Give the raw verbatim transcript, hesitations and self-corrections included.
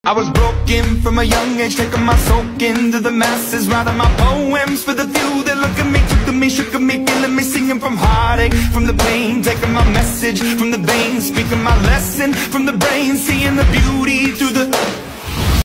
I was broken from a young age, taking my soak into the masses, writing my poems for the few that look at me, took to me, shook at me, feeling me, singing from heartache, from the pain, taking my message from the veins, speaking my lesson from the brain, seeing the beauty through the